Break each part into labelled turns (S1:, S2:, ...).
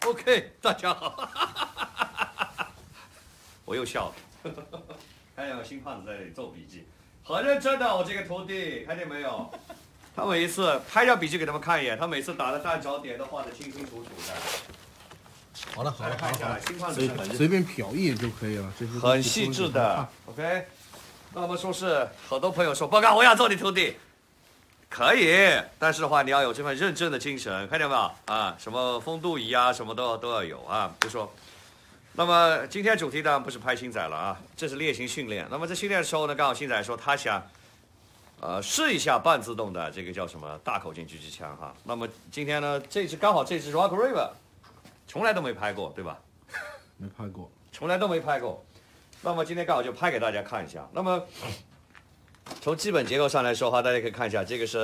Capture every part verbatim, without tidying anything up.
S1: OK， 大家好，我又笑了。看见有新胖子在这里做笔记，很认真的，我这个徒弟，看见没有？他每一次拍张笔记给他们看一眼，他每次打的弹着点都画的清清楚楚的。
S2: 好了好了好了好了，
S1: 新胖子是很
S2: 随便瞟一眼就可以了，这是
S1: 很细致的。OK， 那我们说是很多朋友说，报告我要做你徒弟。可以，但是的话，你要有这份认真的精神，看见没有啊？什么风度仪啊，什么都要都要有啊。就说，那么今天主题当然不是拍星仔了啊，这是例行训练。那么在训练的时候呢，刚好星仔说他想，呃，试一下半自动的这个叫什么大口径狙击枪哈。那么今天呢，这支刚好这支 Rock River， 从来都没拍过，对吧？
S2: 没拍过，
S1: 从来都没拍过。那么今天刚好就拍给大家看一下。那么。从基本结构上来说哈，大家可以看一下，这个是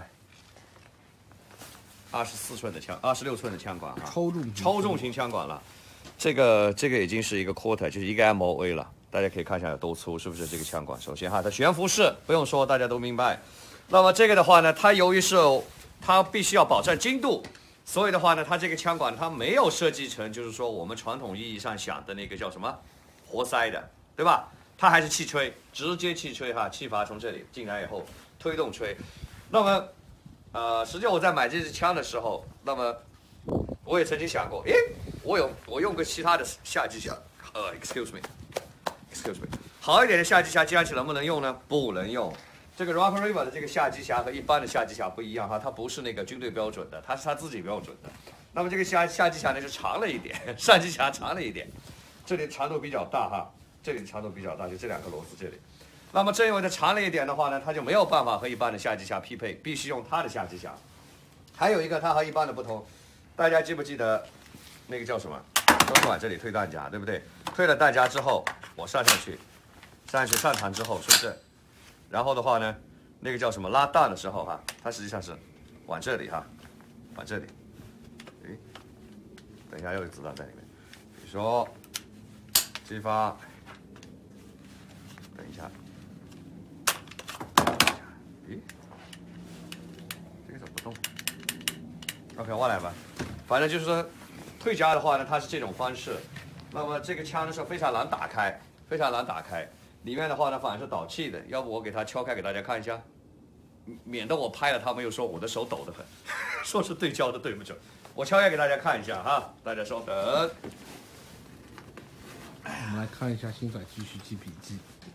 S1: 二十四寸的枪，二十六寸的枪管哈，
S2: 超重
S1: 超重型枪管了。这个这个已经是一个 quarter， 就是一个 M O A 了。大家可以看一下有多粗，是不是这个枪管？首先哈，它悬浮式，不用说，大家都明白。那么这个的话呢，它由于是它必须要保证精度，所以的话呢，它这个枪管它没有设计成就是说我们传统意义上想的那个叫什么活塞的，对吧？它还是气吹，直接气吹哈，气阀从这里进来以后推动吹。那么，呃，实际我在买这支枪的时候，那么我也曾经想过，诶，我有我用个其他的下击匣，呃 ，excuse me，excuse me， 好一点的下击匣接上去能不能用呢？不能用。这个 Rock River 的这个下击匣和一般的下击匣不一样哈，它不是那个军队标准的，它是它自己标准的。那么这个下下击匣呢就长了一点，上击匣长了一点，这里长度比较大哈。这里的长度比较大，就这两个螺丝这里。那么正因为它长了一点的话呢，它就没有办法和一般的下击匣匹配，必须用它的下击匣。还有一个它和一般的不同，大家记不记得那个叫什么？都是往这里推弹夹，对不对？推了弹夹之后，我上上去，上上去上膛之后，是不是？然后的话呢，那个叫什么？拉弹的时候哈，它实际上是往这里哈，往这里。诶，等一下又有子弹在里面。比如说激发。等一下，咦，这个怎么不动 ？OK， 我来吧。反正就是说，退夹的话呢，它是这种方式。那么这个枪呢是非常难打开，非常难打开。里面的话呢，反而是导气的。要不我给它敲开给大家看一下，免得我拍了他们又说我的手抖得很，说是对焦的对不准。我敲开给大家看一下哈，大家稍等。
S2: 我们来看一下星仔继续记笔记。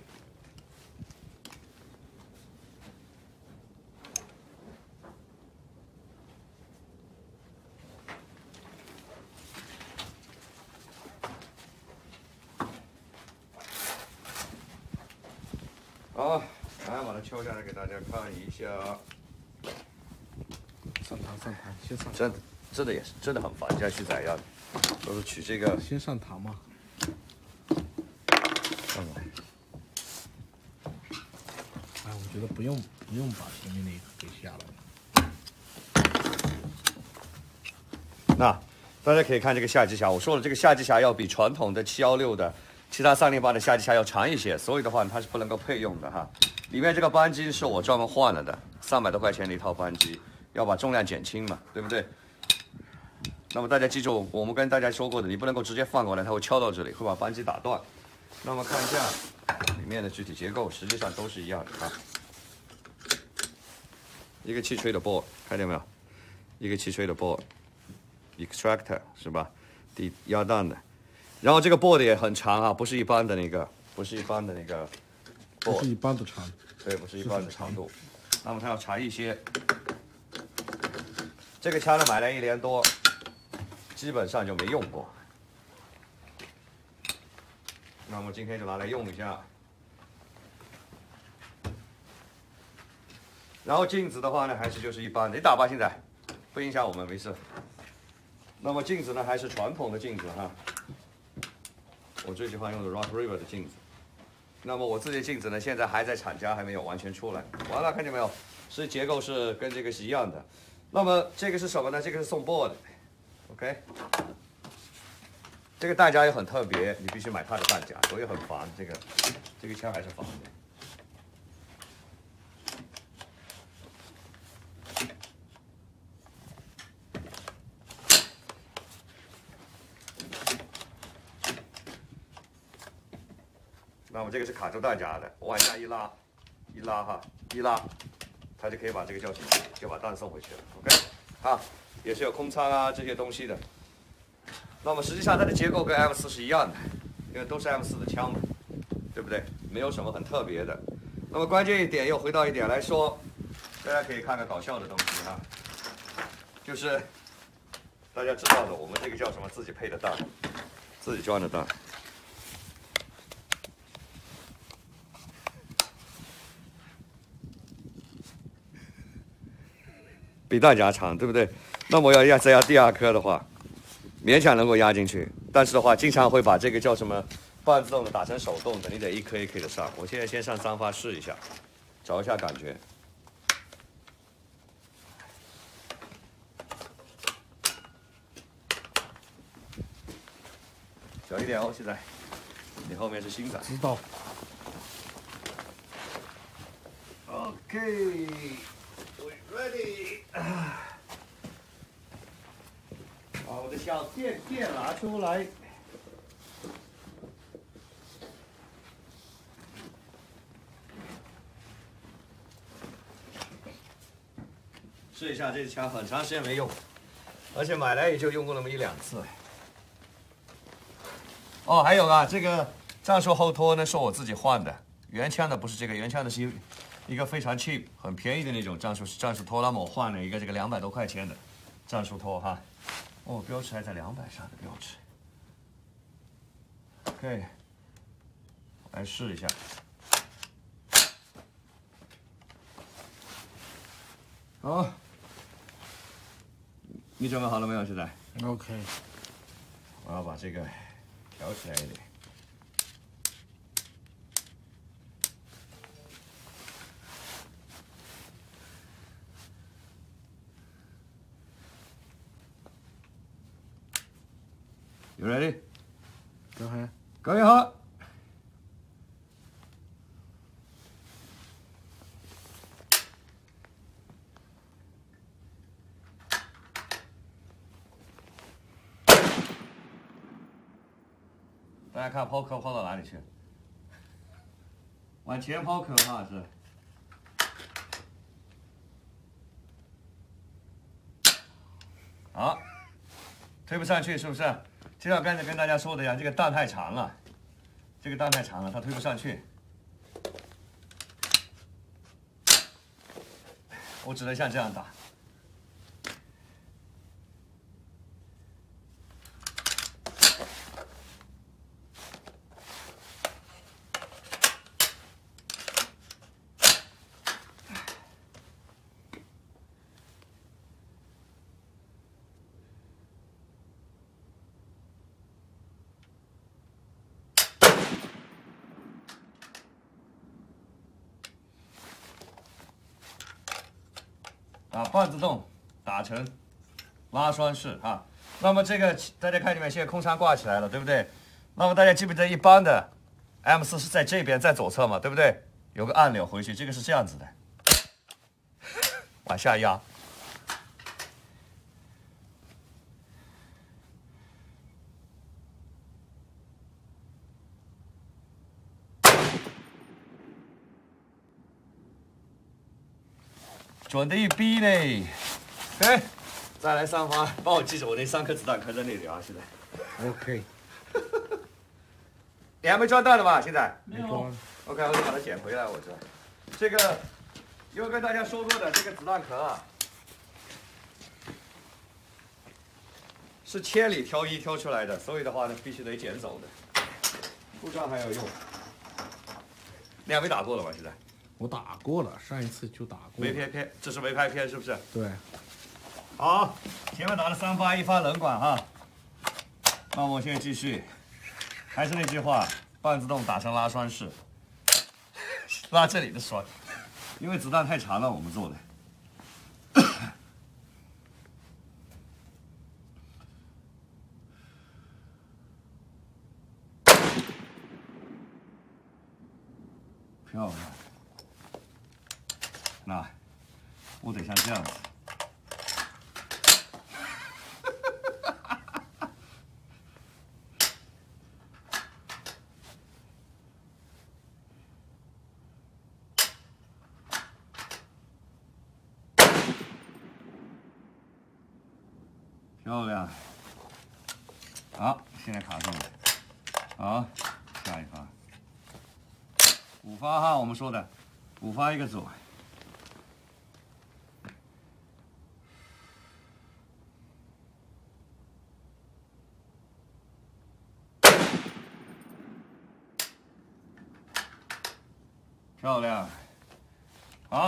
S1: 好，来把它敲下来给大家看一下。
S2: 上膛上膛，先上膛。
S1: 真的真的也是真的很烦，像旭仔一样，都是取这个。
S2: 先上膛嘛。
S1: 上来。
S2: 哎，我觉得不用不用把前面那一个给下了。
S1: 那大家可以看这个下击匣，我说了，这个下击匣要比传统的七一六的其他三零八的下击匣要长一些，所以的话它是不能够配用的哈。里面这个扳机是我专门换了的，三百多块钱的一套扳机，要把重量减轻嘛，对不对？那么大家记住，我们跟大家说过的，你不能够直接放过来，它会敲到这里，会把扳机打断。那么看一下里面的具体结构，实际上都是一样的啊。一个气吹的 ball， 看见没有？一个气吹的 ball。extractor 是吧？抵压弹的，然后这个 board 也很长啊，不是一般的那个，不是一般的那个 board，
S2: 不是一般的长，
S1: 对，不是一般的长度。那么它要长一些。这个枪呢买了一年多，基本上就没用过。那么今天就拿来用一下。然后镜子的话呢，还是就是一般的，你打吧，现在不影响我们，没事。那么镜子呢，还是传统的镜子哈，我最喜欢用的 Rock River 的镜子。那么我自己的镜子呢，现在还在厂家，还没有完全出来。完了，看见没有？是结构是跟这个是一样的。那么这个是什么呢？这个是送 board 的 ，OK。这个弹夹也很特别，你必须买它的弹夹，所以很烦。这个这个枪还是烦的。 那么这个是卡住弹夹的，我往下一拉，一拉哈，一拉，它就可以把这个叫什么，就把弹送回去了。OK， 啊，也是有空仓啊这些东西的。那么实际上它的结构跟 M 四是一样的，因为都是 M 四的枪嘛，对不对？没有什么很特别的。那么关键一点又回到一点来说，大家可以看个搞笑的东西哈，就是大家知道的，我们这个叫什么？自己配的弹，自己装的弹。比弹夹长，对不对？那么要压再压第二颗的话，勉强能够压进去，但是的话，经常会把这个叫什么半自动的打成手动的，你得一颗一颗的上。我现在先上三发试一下，找一下感觉。小一点哦，现在你后面是新的。
S2: 知道。
S1: OK。Ready， 把我的小电电拿出来。试一下这支枪，很长时间没用，而且买来也就用过那么一两次。哦，还有啊，这个战术后托呢是我自己换的，原枪的不是这个，原枪的是一个非常 cheap 很便宜的那种战术战术托，那么我换了一个这个两百多块钱的战术托哈。哦，标尺还在两百上的标尺。OK， 来试一下。好，你准备好了没有？现在
S2: OK，
S1: 我要把这个调起来一点。You ready?
S2: Go ahead.
S1: 各位好。大家看抛壳抛到哪里去？往前抛壳哈是。好，推不上去是不是？就像刚才跟大家说的一样，这个弹太长了，这个弹太长了，它推不上去。我只能像这样打。把半自动打成拉栓式啊。那么这个大家看见没？现在空仓挂起来了，对不对？那么大家记不记得一般的 M 四是在这边，在左侧嘛，对不对？有个按钮回去，这个是这样子的，往下压。准的一逼呢。OK， 再来三发，帮我记着我那三颗子弹坑在那里啊！现在。
S2: OK。
S1: 你还没装弹的吧？现在
S2: 没装。
S1: OK， 我就把它捡回来。我这，这个，因为跟大家说过的，这个子弹壳啊，是千里挑一挑出来的，所以的话呢，必须得捡走的。不装还有用。你还没打过了吧？现在？
S2: 我打过了，上一次就打过。
S1: 没拍片，这是没拍片是不是？
S2: 对。
S1: 好，前面打了三发，一发冷管哈。那我现在继续，还是那句话，半自动打成拉栓式，拉这里的栓，因为子弹太长了，我们做的。漂亮。那我得像这样子。 漂亮。好，现在卡上了。好，下一发。五发哈，我们说的，五发一个组。漂亮。好，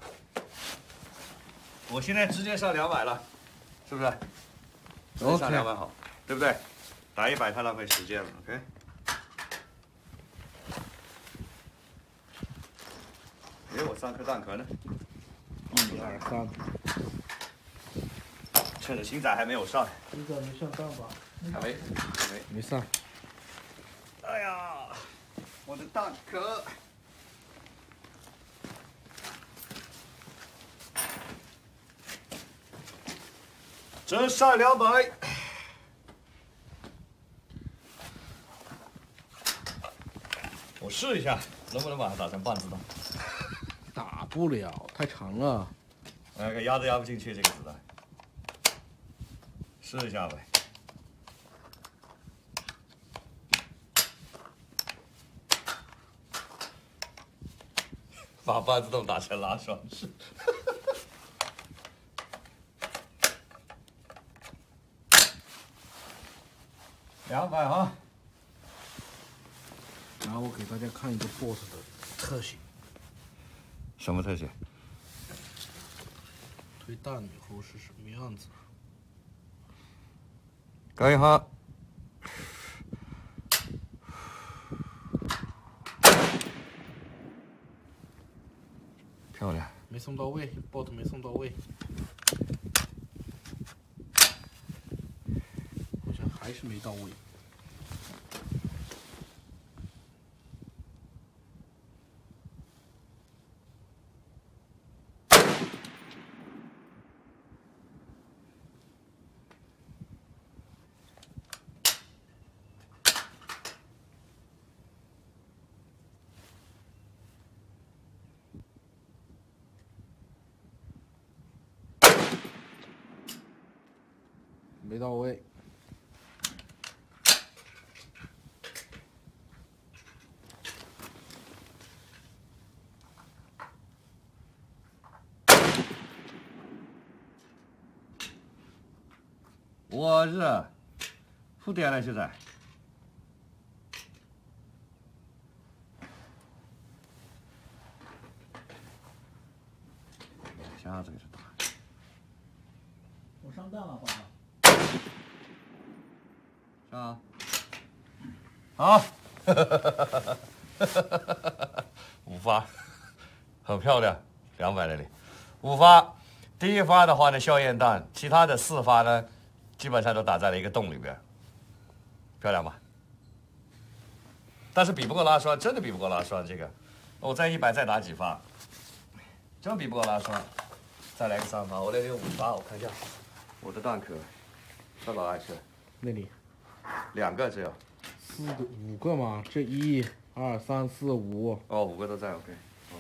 S1: 我现在直接上两百了，是不是？直接上两百好，对不对？打一百太浪费时间了 ，OK。哎，我三颗蛋壳呢？
S2: 一二三，
S1: 趁着星仔还没有上，
S2: 星仔没上蛋吧？
S1: 还没，还没，
S2: 没上。
S1: 哎呀，我的蛋壳！真上两百。我试一下，能不能把它打成半自动？
S2: 打不了，太长了。
S1: 那个压都压不进去这个子弹，试一下呗。把半自动打成拉双式。两百哈。
S2: 然后我给大家看一个 boss 的特写。
S1: 什么特写？
S2: 推弹以后是什么样子？
S1: 搞一下。漂亮。
S2: 没送到位 ，bot 没送到位。好像还是没到位。没到位。
S1: 我日，负点了现在。一下子给它打。
S3: 我上弹了，华哥。
S1: 上。好，五发，很漂亮，两百那里，五发。第一发的话呢，硝烟弹，其他的四发呢，基本上都打在了一个洞里边，漂亮吧？但是比不过拉栓，真的比不过拉栓。这个，我再一百再打几发，真比不过拉栓。再来个三发，我那里有五发，我看一下，我的弹壳，在哪里去？
S2: 那里。
S1: 两个只有。
S2: 四个五个嘛，这一、二、三、四、五。
S1: 哦，五个都在 ，OK。好。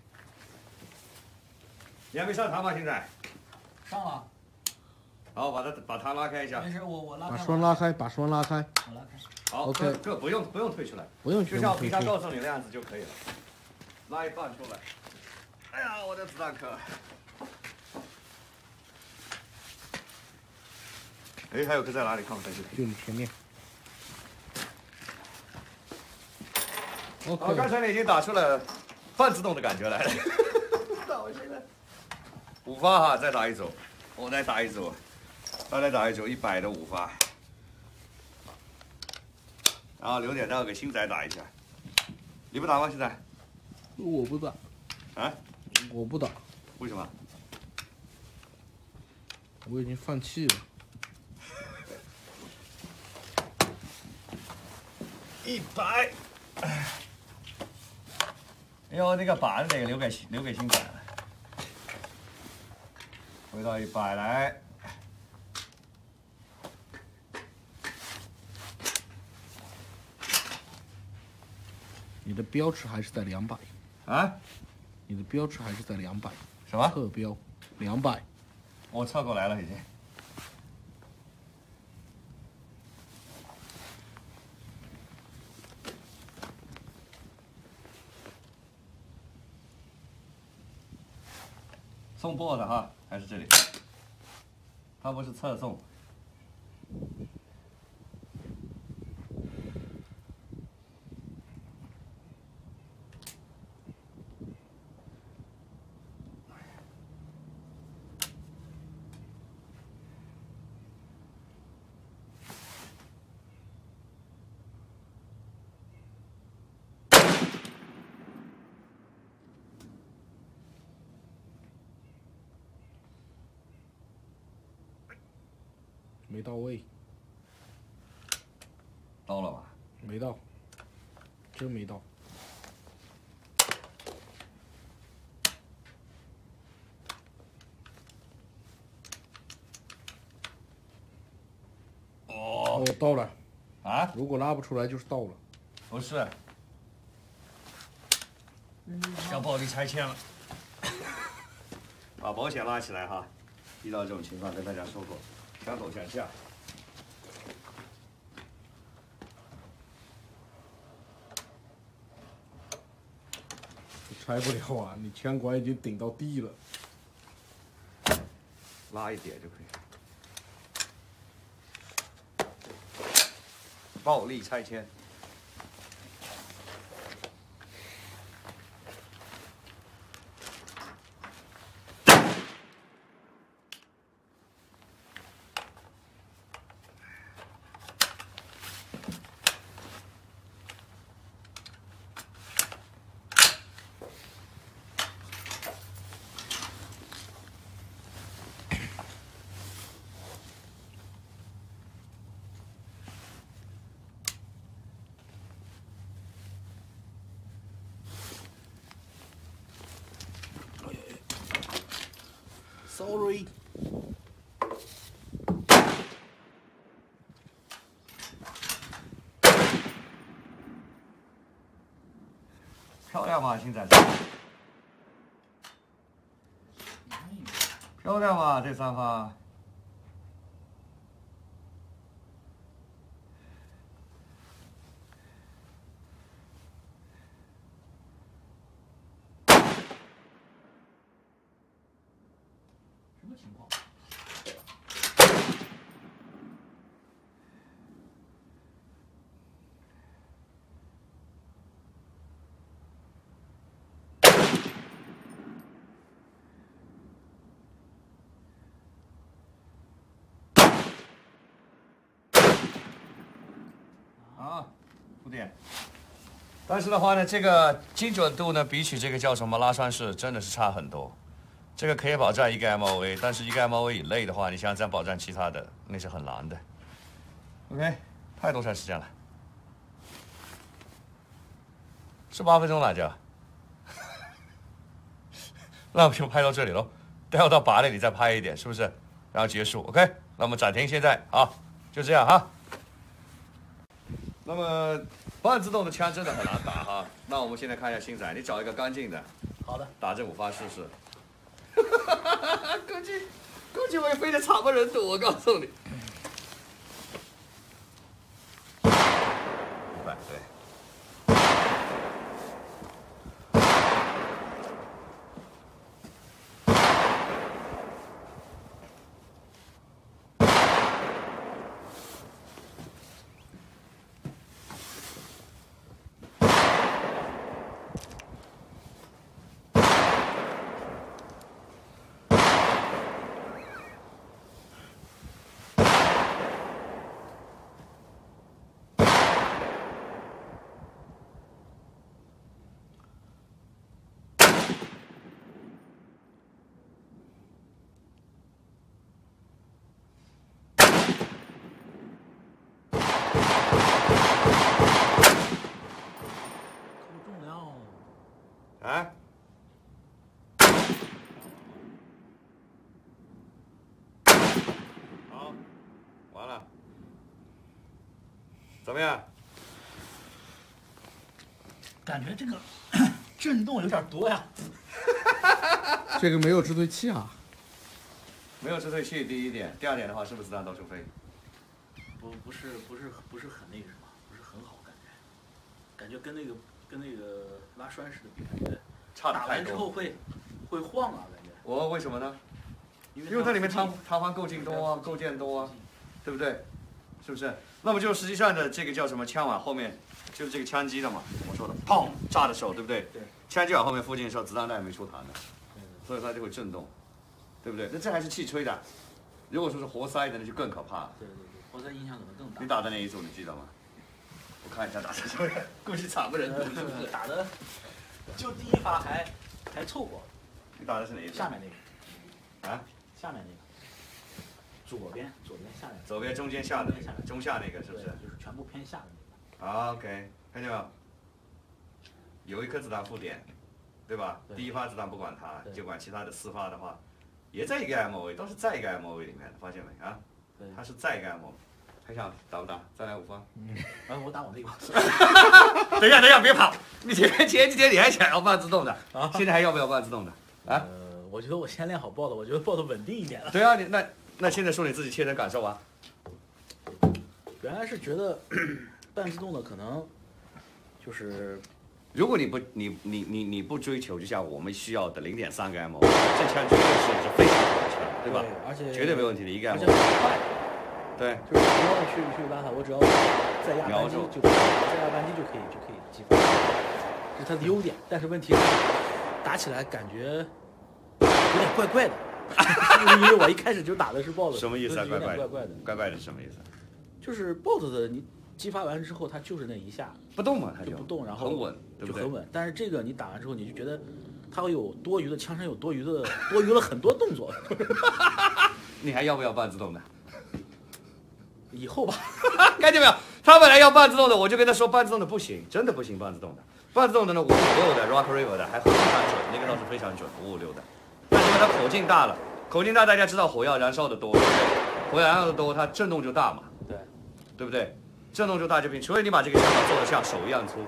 S1: 你还没上膛吗？现在？
S3: 上了。
S1: 好，把它把膛拉开一下。
S3: 没事，我我拉开。
S2: 把栓拉开，把栓拉开。
S3: 我拉开。
S1: 好
S2: ，OK。
S1: 这不用不用退出来，
S2: 不用
S1: 就像我平常告诉你那样子就可以了。拉一半出来。哎呀，我的子弹壳。哎，还有颗在哪里？看我在这里。
S2: 就你前面。
S1: 好，刚才你已经打出了半自动的感觉来了。那我现在五发哈，再打一组，我再打一组，再来打一组一百的五发，然后留点让给星仔打一下。你不打吗？星仔？
S2: 我不打。
S1: 啊？
S2: 我不打。
S1: 为什么？
S2: 我已经放弃了。
S1: 一百。哎呦，那个板得留给留给星仔了。回到一百来。
S2: 你的标尺还是在两百。
S1: 啊？
S2: 你的标尺还是在两百。
S1: 什么？
S2: 侧标两百。
S1: 我侧过来了已经。 送 board 哈，还是这里，它不是侧送。
S2: 没到位，
S1: 到了吧？
S2: 没到，真没到。
S1: 哦，
S2: 哦，到了。
S1: 啊？
S2: 如果拉不出来就是到了。
S1: 不是，要暴力拆迁了。把保险拉起来哈！遇到这种情况跟大家说过，枪口向下。
S2: 拆不了啊！你枪管已经顶到地了，
S1: 拉一点就可以。暴力拆迁。
S2: Sorry。
S1: 漂亮吗，星仔？漂亮吗？这三发。
S3: 什么情况？
S1: 啊，不点。但是的话呢，这个精准度呢，比起这个叫什么拉栓式，真的是差很多。这个可以保障一个 M O A， 但是一个 M O A 以内的话，你想再保障其他的，那是很难的。OK， 太多长时间了，是八分钟来着。那我们就拍到这里喽，待会到八点你再拍一点，是不是？然后结束 ，OK？ 那我们暂停现在啊，就这样哈。那么半自动的枪真的很难打哈。那我们现在看一下星仔，你找一个干净的，
S3: 好的，
S1: 打这五发试试。估计估计会飞得惨不忍睹，我告诉你。五百对。啊？好，完了，怎么样？
S3: 感觉这个震动有点多呀。
S2: 这个没有制对器啊。
S1: 没有制对器，第一点，第二点的话，是不是子弹到处飞？
S3: 不，不是，不是，不是很那个什么，不是很好，感觉，感觉跟那个跟那个拉栓似的比，感觉
S1: 差的
S3: 打完之
S1: 太多。
S3: 后会会晃啊，感觉。
S1: 我为什么呢？
S3: 因
S1: 因为它里面
S3: 它
S1: 弹弹簧构件多啊，构件多啊，对不对？是不是？那么就实际上的这个叫什么枪碗后面，就是这个枪机的嘛，我说的，砰炸的时候，对不对？
S3: 对。
S1: 枪机往后面附近的时候，子弹带没出弹的，所以它就会震动，对不对？那这还是气吹的，如果说是活塞的，那就更可怕了。
S3: 对对对，活塞影响可能更大。
S1: 你打的哪一组你记得吗？我看一下打的什么，估计惨不忍睹，是不是？
S3: 打的就第一发还还凑合。
S1: 你打的是哪一组？
S3: 下面那个。
S1: 啊？
S3: 下面那个。左边，左边下面。
S1: 左边中间下的那个，中下那个是不是？
S3: 就是全部偏下的那
S1: 个。啊 ，OK， 看见没有？有一颗子弹负点，对吧？
S3: 对
S1: 第一发子弹不管它，就管其他的四发的话，也在一个 M O A， 都是在一个 M O A 里面的，发现没啊？
S3: 对。
S1: 它是在一个 M O A。还想打不打？再来五发。
S3: 嗯。啊，我打我那个。
S1: 等一下，等一下，别跑！你前前几天你还想要半自动的，啊？现在还要不要半自动的？啊？
S3: 呃，我觉得我先练好爆的，我觉得爆的稳定一点了。
S1: 对啊，你那那现在说你自己切身感受啊。
S3: 原来是觉得半自动的可能就是，
S1: 如果你不你你你你不追求，就像我们需要的零点三个 M O， 这枪绝对是是非常好的枪，对吧？
S3: 对，而且
S1: 绝对没问题的一个 M O。
S3: 而且很快。
S1: 对。
S3: 就是不用去去拉它，我只要再压扳机就可以，再压扳机就可以就可以击发，这是它的优点。但是问题是打起来感觉有点怪怪的，因为我一开始就打的是 bolt。
S1: 什么意思啊？怪怪
S3: 怪怪的。
S1: 怪怪的是什么意思？
S3: 就是 bolt 的你激发完之后，它就是那一下
S1: 不动嘛，它
S3: 就不动，然后
S1: 很稳，对不对？
S3: 就很稳。但是这个你打完之后，你就觉得它会有多余的枪声，有多余的多余了很多动作。
S1: 你还要不要半自动的？
S3: 以后吧。
S1: 看见没有？他本来要半自动的，我就跟他说半自动的不行，真的不行，半自动的。半自动的呢，五五六的 Rock River 的还非常准，那个倒是非常准，五五六的。但是因为它口径大了，口径大大家知道火药燃烧的多，对不对？火药燃烧的多，它震动就大嘛。
S3: 对。
S1: 对不对？震动就大就平，除非你把这个枪法做的像手一样粗。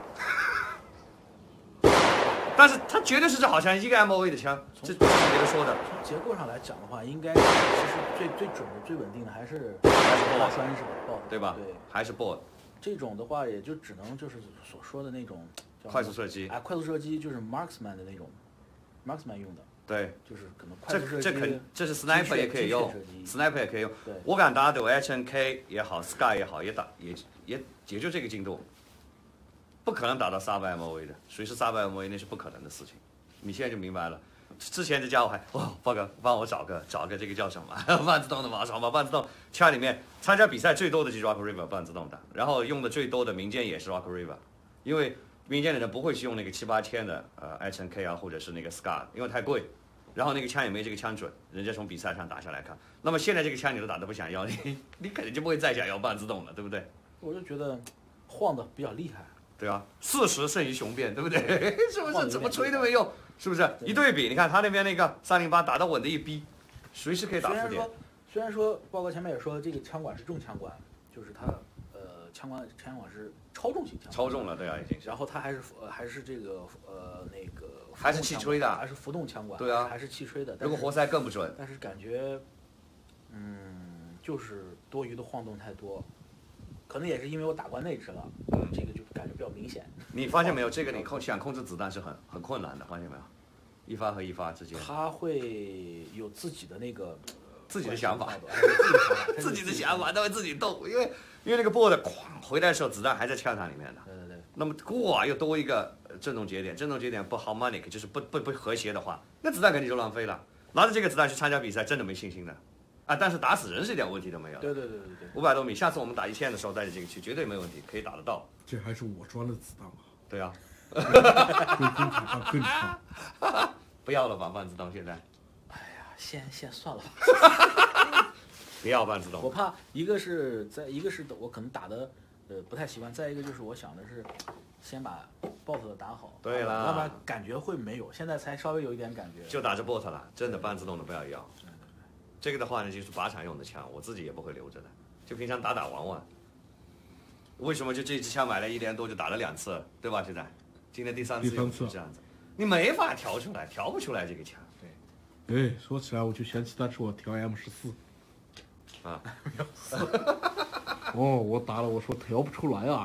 S1: 但是它绝对是这好像一个 M O A 的枪，这这是别的说的。
S3: 从结构上来讲的话，应该其实最最准的、最稳定的还是还是大栓式的爆，
S1: 对吧？
S3: 对，
S1: 还是 bolt。
S3: 这种的话，也就只能就是所说的那种
S1: 快速射击。
S3: 哎，快速射击就是 marksman 的那种 marksman 用的。
S1: 对，
S3: 就是可能快速射击。
S1: 这这肯这是 sniper 也可以用 ，sniper 也可以用。
S3: 对，
S1: 我敢打赌 H N K 也好 ，Sky 也好，也打也也也就这个进度，不可能打到三百 M O A 的，谁是三百 M O A 那是不可能的事情。你现在就明白了。之前这家伙还哦，报哥帮我找个找个这个叫什么半自动的马上把半自动枪里面参加比赛最多的就是 Rock River 半自动的，然后用的最多的民间也是 Rock River， 因为民间的人不会去用那个七八千的呃 H N K 啊或者是那个 Sky， 因为太贵。然后那个枪也没这个枪准，人家从比赛上打下来看。那么现在这个枪你都打得不想要，你你肯定就不会再想要半自动了，对不对？
S3: 我就觉得晃的比较厉害。
S1: 对啊，事实胜于雄辩，对不对？是不是？怎么吹都没用，是不是？一对比，你看他那边那个三零八打得稳的一逼，随时可以打负点。
S3: 虽然说，报告前面也说这个枪管是重枪管，就是它呃枪管枪管是超重型枪管。
S1: 超重了，对啊，已经是。
S3: 然后它还是呃还是这个呃那个。
S1: 还是气吹的，
S3: 还是浮动枪管，
S1: 对啊，
S3: 还是气吹的。
S1: 如果活塞更不准。
S3: 但是感觉，嗯，就是多余的晃动太多，可能也是因为我打惯内置了，嗯，这个就感觉比较明显。
S1: 你发现没有？这个你控想控制子弹是很很困难的，发现没有？一发和一发之间。
S3: 他会有自己的那个
S1: 自己的想法，
S3: 自
S1: 己的想法，他会自己动，因为因为那个波的哐回来的时候，子弹还在枪膛里面的。
S3: 对对对。
S1: 那么哇，又多一个。振动节点，振动节点不 harmonic， 就是不不不和谐的话，那子弹肯定就浪费了。拿着这个子弹去参加比赛，真的没信心的，啊！但是打死人是一点问题都没有。
S3: 对对对对对。
S1: 五百多米，下次我们打一千的时候带着这个去，绝对没问题，可以打得到。
S2: 这还是我装的子弹啊。
S1: 对啊。
S2: 更长更长。
S1: 不要了吧，半自动现在。
S3: 哎呀，先先算了吧。
S1: 不要半自动。
S3: 我怕一个是在一个是我可能打的呃不太习惯，再一个就是我想的是。先把 bot 的打好，
S1: 对啦，
S3: 要不然感觉会没有，现在才稍微有一点感觉。
S1: 就打着 bot 了，真的半自动的不要要。对对对，这个的话呢，就是靶场用的枪，我自己也不会留着的，就平常打打玩玩。为什么就这支枪买了一年多就打了两次，对吧？现在，今天第三次用是这样子，你没法调出来，调不出来这个枪。
S2: 对。哎，说起来我就想起当时我调 M 十四。
S1: 啊。
S2: 哦，我打了，我说调不出来啊。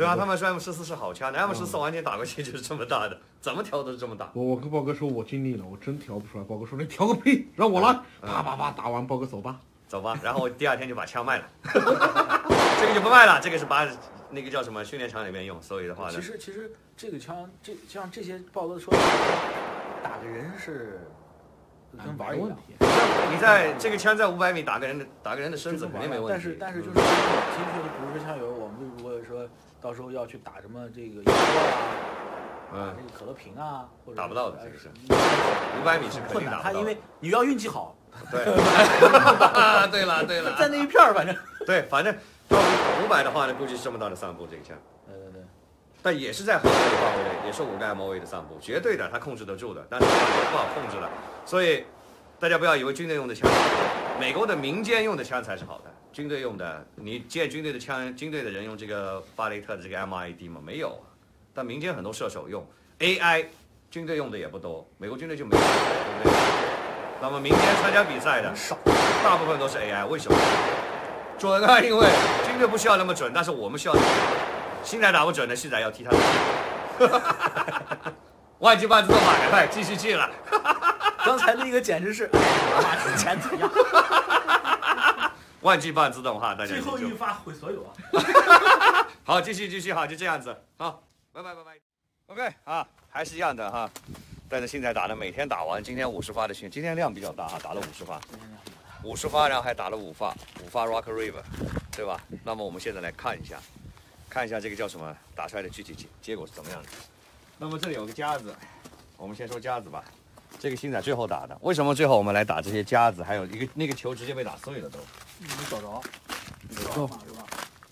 S1: 对啊，他们说 M 十四是好枪的 ，M 十四完全打过去就是这么大的，怎么调都是这么大。
S2: 我我跟宝哥说，我尽力了，我真调不出来。宝哥说你调个屁，让我来，啪啪啪打完，宝哥走吧，
S1: 走吧。然后我第二天就把枪卖了，这个就不卖了，这个是把那个叫什么训练场里面用，所以的话呢，
S3: 其实其实这个枪，这像这些报道说，打个人是跟玩一样。
S1: 你在这个枪在五百米打个人的打个人的身子肯定没问题。
S3: 但是但是就是，其实就是比如说像有我们如果说到时候要去打什么这个一波啊，
S1: 嗯，
S3: 这个可乐瓶啊，或者
S1: 打不到的这个是五百米是肯定打不到。
S3: 他因为你要运气好。
S1: 对，对了对了，
S3: 在那一片儿反正。
S1: 对，反正到五百的话呢，估计是这么大的散步这个枪。
S3: 对对对。
S1: 但也是在合适的范围内，也是五个 M O A 的散步，绝对的，它控制得住的，但是不好控制了。所以大家不要以为军队用的枪，美国的民间用的枪才是好的，军队用的，你见军队的枪，军队的人用这个巴雷特的这个 M I D 吗？没有，但民间很多射手用 A I， 军队用的也不多，美国军队就没有，对不对？那么民间参加比赛的少，大部分都是 A I， 为什么？准啊，因为军队不需要那么准，但是我们需要那么准。现在打不准的，现在要替他万击半自动马快继续去了。
S3: 刚才那个简直是，妈之前怎样？
S1: 万击半自动哈，大家
S3: 最后一发毁所有啊！
S1: 好，继续继续哈，就这样子，好，拜拜拜拜。OK 啊，还是一样的哈。但是现在打的每天打完，今天五十发的训，今天量比较大哈，打了五十发，五十发，然后还打了五发，五发 Rock River， 对吧？那么我们现在来看一下。看一下这个叫什么打出来的具体结果是怎么样的。那么这里有个夹子，我们先说夹子吧。这个星仔最后打的，为什么最后我们来打这些夹子？还有一个那个球直接被打碎了都。
S3: 没找着，
S2: 找
S3: 法是吧？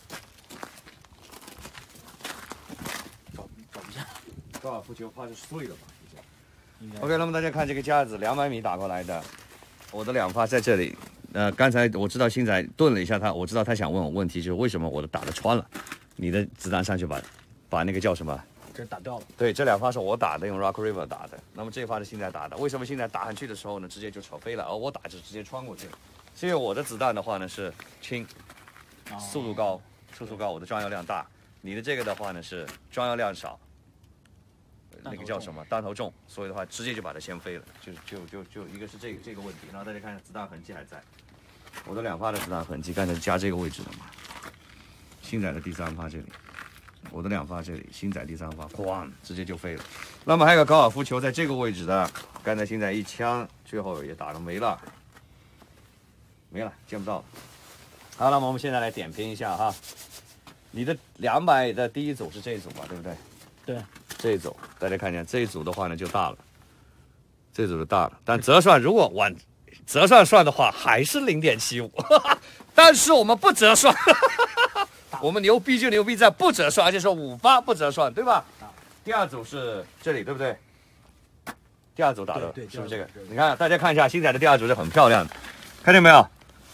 S3: 找找不见。
S1: 高尔夫球怕是碎了吧？OK， 那么大家看这个夹子，两百米打过来的，我的两发在这里。呃，刚才我知道星仔顿了一下他，我知道他想问我问题，就是为什么我的打的穿了，你的子弹上去把把那个叫什么？
S3: 这打掉了。
S1: 对，这两发是我打的，用 Rock River 打的。那么这发是星仔打的，为什么星仔打上去的时候呢，直接就扯飞了，而我打就直接穿过去了？是因为我的子弹的话呢是轻，速度高，速度高，我的装药量大。你的这个的话呢是装药量少。那个叫什么弹头重，所以的话直接就把它掀飞了，就就就就一个是这个这个问题，然后大家看一下子弹痕迹还在，我的两发的子弹痕迹，刚才加这个位置的嘛，星仔的第三发这里，我的两发这里，星仔第三发，哐，直接就飞了。那么还有个高尔夫球在这个位置的，刚才星仔一枪，最后也打了没了，没了，见不到了。好，那么我们现在来点评一下哈，你的两百的第一组是这一组吧，对不对？
S3: 对。
S1: 这一组大家看见这一组的话呢就大了，这一组就大了，但折算如果往折算算的话还是 零点七五， 但是我们不折算，我们牛逼就牛逼在不折算，而且是五发不折算，对吧？第二组是这里对不对？第二组打的是不是这个？你看大家看一下星仔的第二组是很漂亮的，看见没有？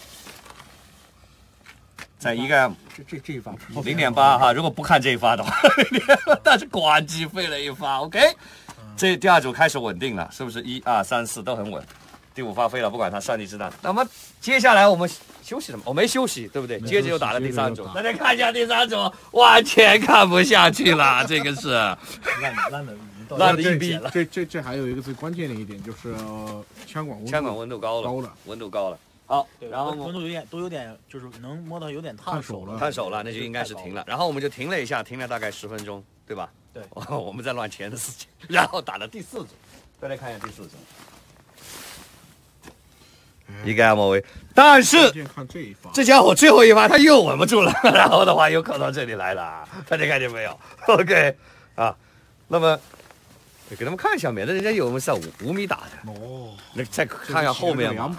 S1: 在一个
S2: 这这这一发
S1: 零点八哈，如果不看这一发的话，但是咣叽飞了一发 ，OK， 这第二组开始稳定了，是不是？一二三四都很稳，第五发飞了，不管它上帝之弹。那么接下来我们休息了吗？我、哦、没休息，对不对？接着又打了第三组，大家看一下第三组，完全看不下去了，这个是烂
S3: 烂的
S1: 烂的一逼。
S2: 这这这还有一个最关键的一点就是枪管温度
S1: 枪管温度高了，
S2: 高了，
S1: 温度高了。好，然后
S3: 温度有点都有点，就是能摸到有点烫手了，
S1: 烫手了，那就应该是停了。然后我们就停了一下，停了大概十分钟，对吧？
S3: 对，
S1: 我们在乱钱的事情，然后打了第四组，大家看一下第四组，一个 M O A， 但是这家伙最后一发他又稳不住了，然后的话又扣到这里来了，大家看见没有 ？OK， 啊，那么给他们看一下，免得人家以为我们是在五五米打的。哦，那再看看后面
S2: 两百。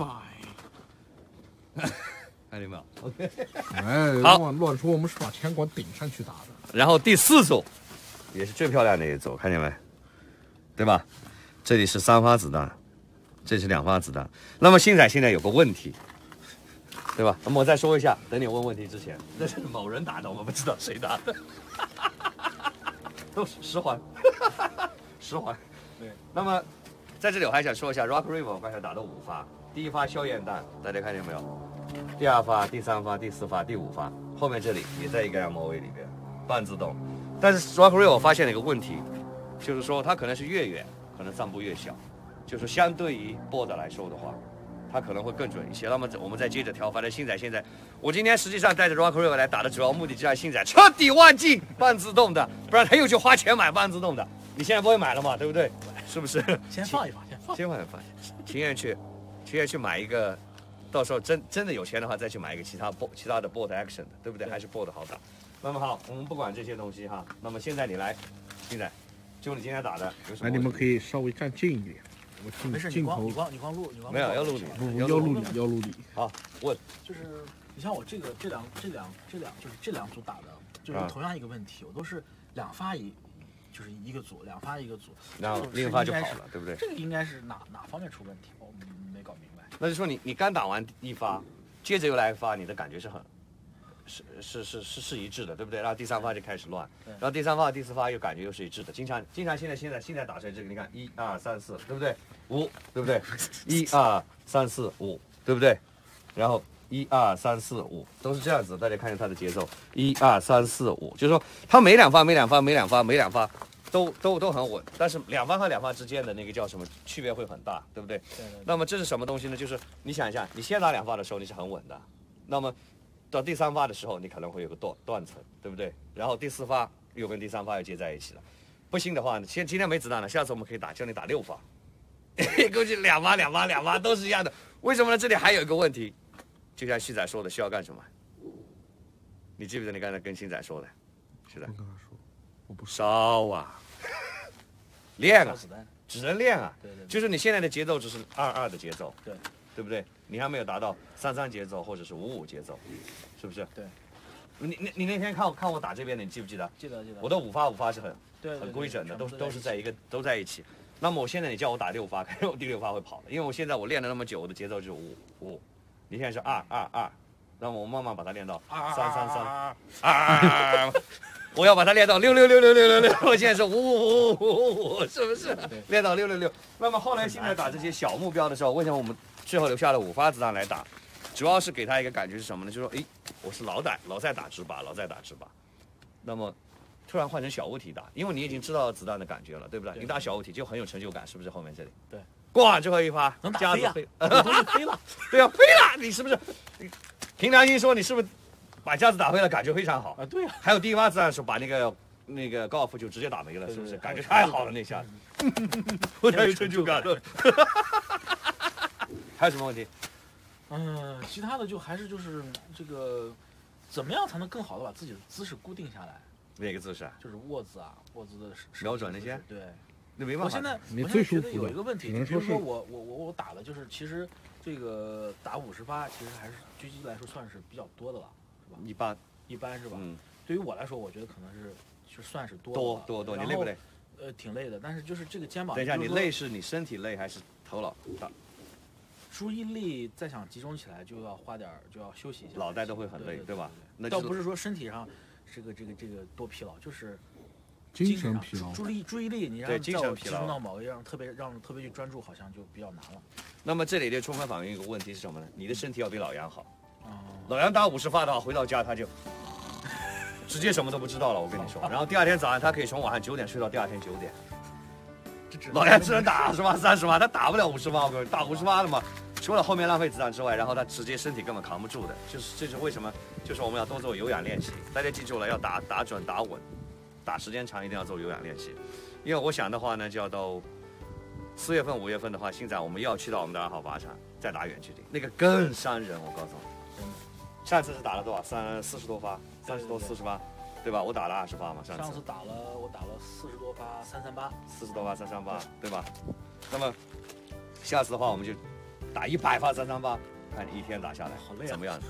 S1: 看见没有
S2: ？OK， 哎，乱乱说，我们是把枪管顶上去打的。
S1: 然后第四组也是最漂亮的一组，看见没？对吧？这里是三发子弹，这是两发子弹。那么星仔现在有个问题，对吧？那么我再说一下，等你问问题之前，那是某人打的，我们不知道谁打的，都是十环，十环。对。那么在这里我还想说一下 ，Rock River 我刚才打了五发。第一发硝烟弹，大家看见没有？第二发、第三发、第四发、第五发，后面这里也在一个 M O A 里边。 半自动。但是 Rock Real 我发现了一个问题，就是说它可能是越远，可能散步越小，就是相对于 board 来说的话，它可能会更准一些。那么我们再接着调，反正星仔现在，我今天实际上带着 Rock Real 来打的主要目的，就让星仔彻底忘记半自动的，不然他又去花钱买半自动的。你现在不会买了嘛？对不对？是不是？
S3: 先放一放，先放。
S1: 先放一放，情愿去，情愿去买一个，到时候真真的有钱的话，再去买一个其他 board 其他的 board action 的，对不对？还是 board 好打。那么好，我们不管这些东西哈。那么现在你来，星仔，就你今天打的有什么？
S2: 那你们可以稍微站近一点，我镜
S3: 没事，你
S2: 镜头
S3: 光你光你光录，你光
S1: 没有要录你，
S2: 不不要录你要录你。
S1: 好，问
S3: 就是你像我这个这两这两这两就是这两组打的，就是同样一个问题，我都是两发一，就是一个组，两发一个组，
S1: 然后另一发就跑了，对不对？
S3: 这个应该是哪哪方面出问题？我没搞明白。
S1: 那就说你你刚打完一发，接着又来一发，你的感觉是很。是是是是是一致的，对不对？然后第三发就开始乱，然后第三发、第四发又感觉又是一致的。经常经常现在现在现在打成这个，你看一二三四，对不对？五，对不对？一二三四五，对不对？然后一二三四五都是这样子，大家看见它的节奏，一二三四五，就是说它每两发每两发每两发每两发都都都很稳，但是两发和两发之间的那个叫什么区别会很大，对不对？
S3: 对对对。
S1: 那么这是什么东西呢？就是你想一下，你先打两发的时候你是很稳的，那么。到第三发的时候，你可能会有个断断层，对不对？然后第四发又跟第三发又接在一起了，不行的话呢，现今天没子弹了，下次我们可以打，叫你打六发，估计两发两发两发都是一样的。为什么呢？这里还有一个问题，就像旭仔说的，需要干什么？你记不记得你刚才跟星仔说的？旭仔，
S2: 我跟他说，我不
S1: 烧啊，练啊，只能练啊。
S3: 对对对，
S1: 就是你现在的节奏只是二二的节奏，
S3: 对，
S1: 对不对？你还没有达到三三节奏或者是五五节奏，是不是？
S3: 对。
S1: 你你你那天看我看我打这边的，你记不记得？
S3: 记得记得。
S1: 我的五发五发是很
S3: 对对对
S1: 很规整的，都
S3: 都
S1: 都是在一个都在一起。那么我现在你叫我打六发，肯定我第六发会跑的，因为我现在我练了那么久，我的节奏就是五五，你现在是二二二，那么我慢慢把它练到三三三二二二，我要把它练到六六六六六六六，我现在是五五五五五，是不是？练到六六六。那么后来现在打这些小目标的时候，为什么我们最后留下了五发子弹来打？主要是给他一个感觉是什么呢？就是说，哎，我是老打老在打直靶，老在打直靶。那么突然换成小物体打，因为你已经知道子弹的感觉了，对不对？
S3: 对
S1: 你打小物体就很有成就感，是不是？后面这里，
S3: 对，
S1: 哇，最后一发
S3: 能打飞呀、
S1: 啊，
S3: 东西飞了，
S1: 对啊，飞了，你是不是？凭良心说，你是不是把架子打飞了？感觉非常好
S3: 啊，对呀、啊。
S1: 还有第一发子弹的时候，把那个那个高尔夫球直接打没了，是不是？感觉太好了那下，我太有成就感了。还有什么问题？
S3: 嗯，其他的就还是就是这个，怎么样才能更好的把自己的姿势固定下来？
S1: 哪个姿势？
S3: 就是握姿啊，握姿的
S1: 瞄准那些。
S3: 对，
S1: 那没办法。
S3: 我现在
S2: 你
S3: 我
S2: 最舒服的
S3: 现在觉得有一个问题，比如
S2: 只能说是
S3: 说我我我我打的就是其实这个打五十发，其实还是狙击来说算是比较多的了，是吧？
S1: 一般
S3: 一般是吧？
S1: 嗯。
S3: 对于我来说，我觉得可能是就算是多
S1: 多多多，你累不累？
S3: 呃，挺累的，但是就是这个肩膀。
S1: 等一下，你累是你身体累还是头脑大？
S3: 注意力再想集中起来，就要花点就要休息一下。
S1: 脑袋都会很累，
S3: 对, 对, 对,
S1: 对吧？那
S3: 倒不是说身体上这个这个这个多疲劳，就是
S2: 精神疲劳。
S3: 注意注意力，你让
S1: 精神疲劳
S3: 集中到某一样特别让特别去专注，好像就比较难了。
S1: 那么这里就充分反映一个问题是什么呢？你的身体要比老杨好。
S3: 哦、
S1: 老杨打五十发的话，回到家他就直接什么都不知道了，我跟你说。然后第二天早上他可以从晚上九点睡到第二天九点。老杨只能打二十发、三十发，他打不了五十发。我跟你打五十发的嘛。除了后面浪费子弹之外，然后他直接身体根本扛不住的，就是这是为什么？就是我们要多做有氧练习。大家记住了，要打打准、打稳，打时间长一定要做有氧练习。因为我想的话呢，就要到四月份、五月份的话，现在我们要去到我们的二号靶场再打远距离，那个更伤人。我告诉你，上次是打了多少？三四十多发，三十多、四十发，对吧？我打了二十发嘛，上次。
S3: 上次打了我打了四十多发，三三八。
S1: 四十多发，三三八，对吧？那么下次的话，我们就。打一百发三三八，看你一天打下来，
S3: 好累啊，
S1: 怎么样？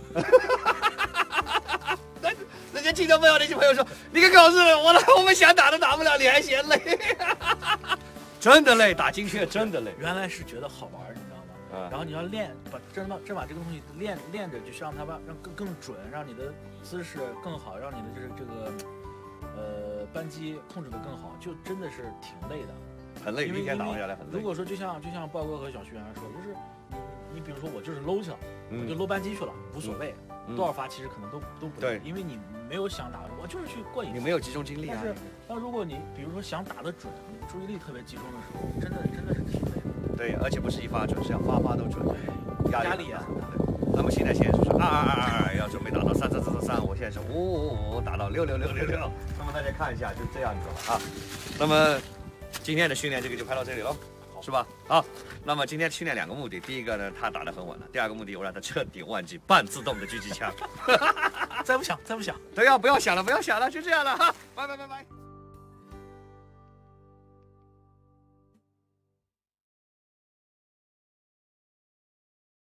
S1: 那人家听众朋友那些朋友说，你可搞事了，我我们想打都打不了，你还嫌累？真的累，打精确真的累。
S3: 原来是觉得好玩，你知道吗？啊、然后你要练，把真把真把这个东西练练着，就是让它把让更更准，让你的姿势更好，让你的就是这个呃扳机控制的更好，就真的是挺累的。
S1: 很累，一天打完下来很累。
S3: 如果说就像就像豹哥和小徐原来说，就是你你比如说我就是搂去了，
S1: 嗯、
S3: 我就搂扳机去了，无所谓。 多少发其实可能都都不
S1: 对，
S3: 因为你没有想打，我就是去过瘾。
S1: 你没有集中精力啊。
S3: 但是，但如果你比如说想打得准，你注意力特别集中的时候，真的真的是挺累的。
S1: 对，而且不是一发准，是要发发都准，压
S3: 压
S1: 力
S3: 力也很大。
S1: 那么现在现在就是二二二二，要准备打到三三三三三，我现在是五五五打到六六六六六。那么大家看一下，就这样子了啊。那么今天的训练这个就拍到这里喽。是吧？好，那么今天训练两个目的，第一个呢，他打得很稳了；第二个目的，我让他彻底忘记半自动的狙击枪。
S3: 再不想，再不想，
S1: 对呀，不要想了，不要想了，就这样了哈，拜拜拜拜。